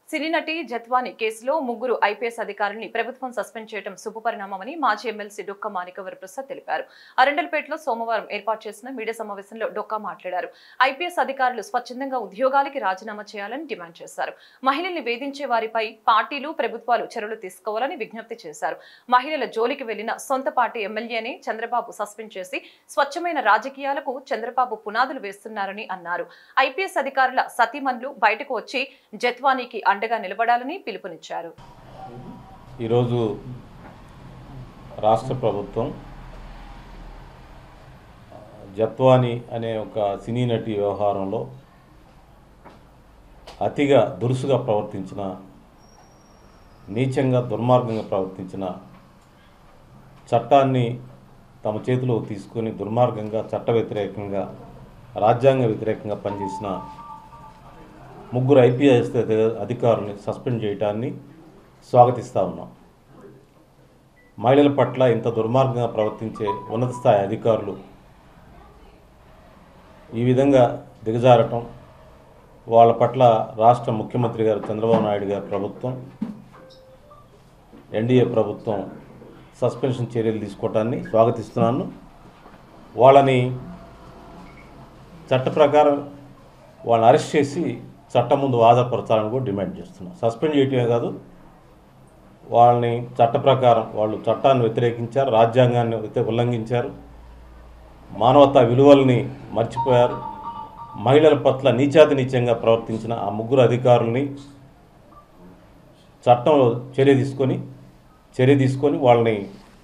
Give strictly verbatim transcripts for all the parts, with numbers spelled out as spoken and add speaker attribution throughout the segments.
Speaker 1: సినీ నటి జత్వాని కేసులో ముగ్గురు ఐపీఎస్ అధికారుల్ని ప్రభుత్వం సస్పెండ్ చేయడం శుభపరిణామమని మాజీ ఎమ్మెల్సీ డొక్కా మాణిక్య వరప్రసాద్ తెలిపారు. అరండల్పేటలో సోమవారం ఏర్పాటు చేసిన మీడియా సమావేశంలో డొక్కా మాట్లాడారు. ఐపీఎస్ అధికారులు స్వచ్ఛందంగా ఉద్యోగాలకి రాజీనామా చేయాలని డిమాండ్ చేశారు. మహిళల్ని వేధించే వారిపై పార్టీలు ప్రభుత్వాలు చర్యలు తీసుకోవాలని విజ్ఞప్తి చేశారు. మహిళల జోలికి వెళ్లిన సొంత పార్టీ ఎమ్మెల్యేని చంద్రబాబు సస్పెండ్ చేసి స్వచ్ఛమైన రాజకీయాలకు చంద్రబాబు పునాదులు వేస్తున్నారని అన్నారు. ఐపీఎస్ అధికారుల సతీమణులు బయటకు వచ్చి జత్వానికి అండగా నిలబడాలని పిలుపునిచ్చారు.
Speaker 2: ఈరోజు రాష్ట్ర ప్రభుత్వం జత్వాని అనే ఒక సినీ నటి వ్యవహారంలో అతిగా దురుసుగా ప్రవర్తించిన, నీచంగా దుర్మార్గంగా ప్రవర్తించిన, చట్టాన్ని తమ చేతిలో తీసుకొని దుర్మార్గంగా చట్ట వ్యతిరేకంగా రాజ్యాంగ వ్యతిరేకంగా పనిచేసిన ముగ్గురు ఐపీఎస్ అధికారుల్ని సస్పెండ్ చేయడాన్ని స్వాగతిస్తూ ఉన్నాం. మహిళల పట్ల ఇంత దుర్మార్గంగా ప్రవర్తించే ఉన్నత స్థాయి అధికారులు ఈ విధంగా దిగజారటం, వాళ్ళ పట్ల రాష్ట్ర ముఖ్యమంత్రి గారు చంద్రబాబు నాయుడు గారి ప్రభుత్వం, ఎన్డీఏ ప్రభుత్వం సస్పెన్షన్ చర్యలు తీసుకోవటాన్ని స్వాగతిస్తున్నాను. వాళ్ళని చట్ట ప్రకారం వాళ్ళని అరెస్ట్ చేసి చట్టం ముందు హాజరుపరచాలని కూడా డిమాండ్ చేస్తున్నాం. సస్పెండ్ చేయటమే కాదు, వాళ్ళని చట్ట ప్రకారం వాళ్ళు చట్టాన్ని వ్యతిరేకించారు, రాజ్యాంగాన్ని ఉల్లంఘించారు, మానవతా విలువల్ని మర్చిపోయారు. మహిళల పట్ల నీచాతి నీచంగా ప్రవర్తించిన ఆ ముగ్గురు అధికారుల్ని చట్టంలో చర్య తీసుకొని చర్య తీసుకొని వాళ్ళని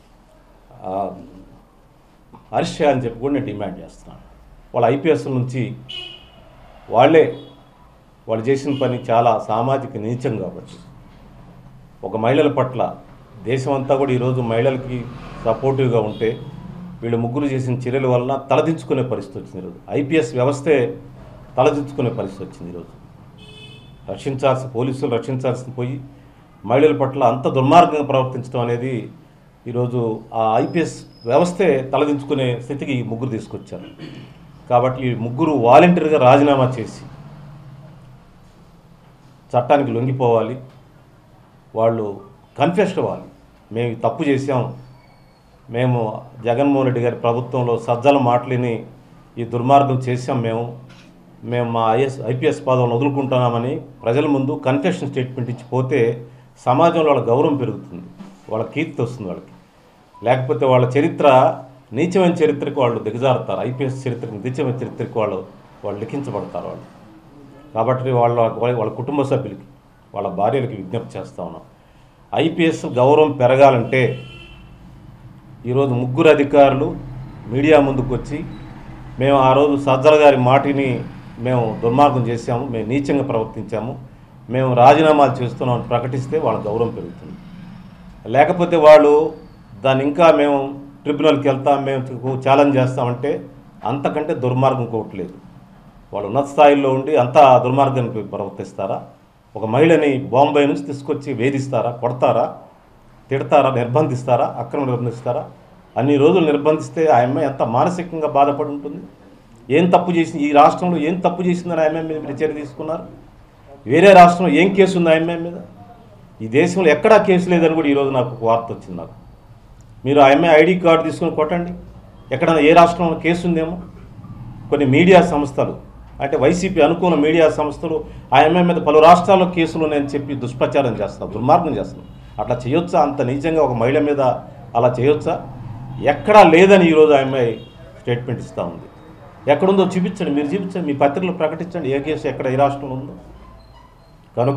Speaker 2: అరెస్ట్ చేయాలని చెప్పి కూడా నేను డిమాండ్ చేస్తున్నాను. వాళ్ళ ఐపీఎస్ నుంచి వాళ్ళే వాళ్ళు చేసిన పని చాలా సామాజిక నీచం కాబట్టి ఒక మహిళల పట్ల దేశం అంతా కూడా ఈరోజు మహిళలకి సపోర్టివ్గా ఉంటే వీళ్ళు ముగ్గురు చేసిన చర్యల వలన తలదించుకునే పరిస్థితి వచ్చింది. ఈరోజు ఐపీఎస్ వ్యవస్థే తలదించుకునే పరిస్థితి వచ్చింది. ఈరోజు రక్షించాల్సిన పోలీసులు రక్షించాల్సిన పోయి మహిళల పట్ల అంత దుర్మార్గంగా ప్రవర్తించడం అనేది ఈరోజు ఆ ఐపీఎస్ వ్యవస్థే తలదించుకునే స్థితికి ఈ ముగ్గురు తీసుకొచ్చారు. కాబట్టి ఈ ముగ్గురు వాలంటీర్గా రాజీనామా చేసి చట్టానికి లొంగిపోవాలి. వాళ్ళు కన్ఫెస్ అవ్వాలి, మేము తప్పు చేసాం, మేము జగన్మోహన్ రెడ్డి గారి ప్రభుత్వంలో సజ్జల మాటలని ఈ దుర్మార్గం చేసాం, మేము మేము మా ఐఎస్ ఐపీఎస్ పదవులను వదులుకుంటున్నామని ప్రజల ముందు కన్ఫెషన్ స్టేట్మెంట్ ఇచ్చి పోతే సమాజంలో వాళ్ళ గౌరవం పెరుగుతుంది, వాళ్ళ కీర్తి వస్తుంది వాళ్ళకి. లేకపోతే వాళ్ళ చరిత్ర నీచమైన చరిత్రకు వాళ్ళు దిగజారుతారు. ఐపీఎస్ చరిత్రకు నీచమైన చరిత్రకు వాళ్ళు వాళ్ళు లిఖించబడతారు వాళ్ళు. కాబట్టి వాళ్ళ వాళ్ళ కుటుంబ సభ్యులకి, వాళ్ళ భార్యలకి విజ్ఞప్తి చేస్తూ ఉన్నాం, ఐపీఎస్ గౌరవం పెరగాలంటే ఈరోజు ముగ్గురు అధికారులు మీడియా ముందుకు వచ్చి మేము ఆ రోజు సజ్జల గారి మాటిని మేము దుర్మార్గం చేశాము, మేము నీచంగా ప్రవర్తించాము, మేము రాజీనామాలు చేస్తున్నామని ప్రకటిస్తే వాళ్ళ గౌరవం పెరుగుతుంది. లేకపోతే వాళ్ళు దాన్ని ఇంకా మేము ట్రిబ్యునల్కి వెళ్తాం, మేము ఛాలెంజ్ చేస్తామంటే అంతకంటే దుర్మార్గం కోవట్లేదు. వాళ్ళు ఉన్నత స్థాయిలో ఉండి అంత దుర్మార్గాన్ని ప్రవర్తిస్తారా? ఒక మహిళని బాంబే నుంచి తీసుకొచ్చి వేధిస్తారా, కొడతారా, తిడతారా, నిర్బంధిస్తారా, అక్రమ నిర్బంధిస్తారా? అన్ని రోజులు నిర్బంధిస్తే ఆ అమ్మాయి ఎంత మానసికంగా బాధపడి ఉంటుంది. ఏం తప్పు చేసింది, ఈ రాష్ట్రంలో ఏం తప్పు చేసిందని ఆ అమ్మాయి మీద మీరు చర్య తీసుకున్నారు? వేరే రాష్ట్రంలో ఏం కేసు ఉంది ఆ అమ్మాయి మీద? ఈ దేశంలో ఎక్కడా కేసు లేదని కూడా ఈరోజు నాకు ఒక వార్త వచ్చింది. నాకు మీరు ఆ అమ్మాయి ఐడి కార్డు తీసుకొని కొట్టండి, ఎక్కడైనా ఏ రాష్ట్రంలో కేసు ఉందేమో. కొన్ని మీడియా సంస్థలు అంటే వైసీపీ అనుకూల మీడియా సంస్థలు ఆ అమ్మాయి మీద పలు రాష్ట్రాల్లో కేసులు ఉన్నాయని చెప్పి దుష్ప్రచారం చేస్తున్నారు, దుర్మార్గం చేస్తున్నారు. అట్లా చేయొచ్చా? అంత నిజంగా ఒక మహిళ మీద అలా చేయొచ్చా? ఎక్కడా లేదని ఈరోజు ఆ అమ్మాయి స్టేట్మెంట్ ఇస్తూ ఉంది. ఎక్కడుందో చూపించండి, మీరు చూపించండి, మీ పత్రికలు ప్రకటించండి ఏ కేసు ఎక్కడ ఏ రాష్ట్రంలో ఉందో. కనుక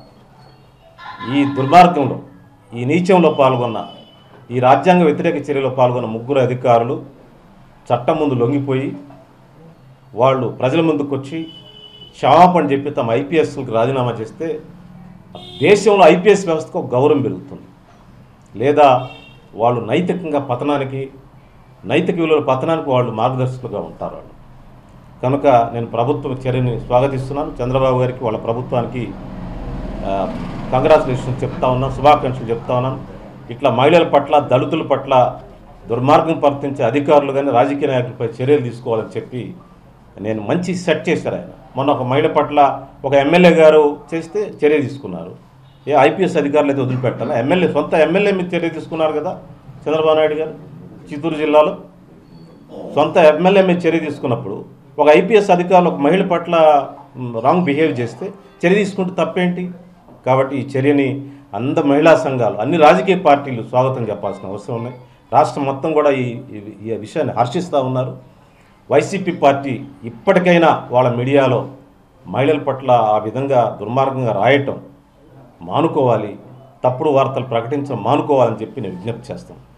Speaker 2: ఈ దుర్మార్గంలో, ఈ నీచంలో పాల్గొన్న, ఈ రాజ్యాంగ వ్యతిరేక చర్యలో పాల్గొన్న ముగ్గురు అధికారులు చట్టం ముందు లొంగిపోయి వాళ్ళు ప్రజల ముందుకు వచ్చి క్షమాపణ చెప్పి తమ ఐపీఎస్కి రాజీనామా చేస్తే దేశంలో ఐపీఎస్ వ్యవస్థకు ఒక గౌరవం పెరుగుతుంది. లేదా వాళ్ళు నైతికంగా పతనానికి, నైతిక విలువల పతనానికి వాళ్ళు మార్గదర్శకులుగా ఉంటారు వాళ్ళు. కనుక నేను ప్రభుత్వ చర్యని స్వాగతిస్తున్నాను. చంద్రబాబు గారికి, వాళ్ళ ప్రభుత్వానికి కంగ్రాచులేషన్స్ చెప్తా ఉన్నాను, శుభాకాంక్షలు చెప్తా ఉన్నాను. ఇట్లా మహిళల పట్ల, దళితుల పట్ల దుర్మార్గం ప్రవర్తించే అధికారులు కానీ రాజకీయ నాయకులపై చర్యలు తీసుకోవాలని చెప్పి నేను మంచి సెట్ చేశారు ఆయన. మొన్న ఒక మహిళ పట్ల ఒక ఎమ్మెల్యే గారు చేస్తే చర్య తీసుకున్నారు. ఏ ఐపీఎస్ అధికారులు అయితే వదిలిపెట్టాలి, ఎమ్మెల్యే సొంత ఎమ్మెల్యే మీద చర్య తీసుకున్నారు కదా చంద్రబాబు నాయుడు గారు. చిత్తూరు జిల్లాలో సొంత ఎమ్మెల్యే మీద చర్య తీసుకున్నప్పుడు ఒక ఐపీఎస్ అధికారులు ఒక మహిళ పట్ల రాంగ్ బిహేవ్ చేస్తే చర్య తీసుకుంటే తప్పేంటి? కాబట్టి ఈ చర్యని అంద మహిళా సంఘాలు, అన్ని రాజకీయ పార్టీలు స్వాగతం చెప్పాల్సిన అవసరం ఉన్నాయి. రాష్ట్రం మొత్తం కూడా ఈ ఈ విషయాన్ని హర్షిస్తూ ఉన్నారు. వైసీపీ పార్టీ ఇప్పటికైనా వాళ్ళ మీడియాలో మహిళల పట్ల ఆ విధంగా దుర్మార్గంగా రాయటం మానుకోవాలి, తప్పుడు వార్తలు ప్రకటించడం మానుకోవాలని చెప్పి నేను విజ్ఞప్తి చేస్తాను.